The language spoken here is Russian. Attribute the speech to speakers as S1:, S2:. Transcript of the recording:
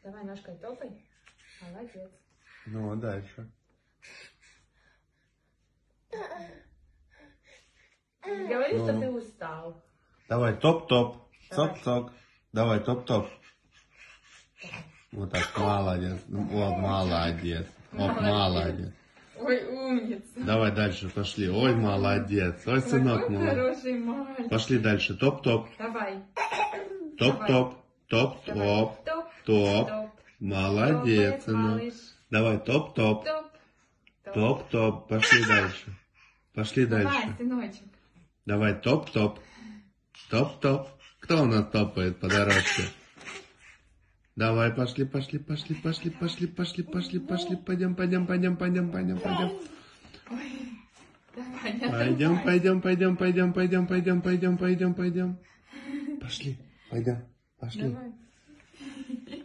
S1: Давай ножкой топай. Молодец.
S2: Ну, а дальше?
S1: Говори, что ты устал.
S2: Давай, топ-топ. Цок-цок. Давай, топ-топ. Вот так, молодец. Вот, молодец. Вот, молодец.
S1: Ой, умница.
S2: Давай дальше, пошли. Ой, молодец. Ой, сынок,
S1: Какой
S2: молодец.
S1: хороший мальчик.
S2: Пошли дальше. Топ-топ.
S1: Давай.
S2: Топ-топ. Топ-топ. Топ. Молодец, сынок. Давай, топ-топ. Топ-топ. Пошли дальше. Пошли
S1: Давай,
S2: дальше.
S1: сыночек.
S2: Давай, топ-топ. Топ-топ. Кто у нас топает по дорожке? Давай, пошли, пошли, пошли, пошли, пошли, пошли, пошли, пошли. Пойдем, пойдем, пойдем, пойдем, пойдем, пойдем. Пойдем, пойдем, пойдем, пойдем, пойдем, пойдем, пойдем, пойдем, пойдем. Пошли, пойдем, пошли.
S1: Давай.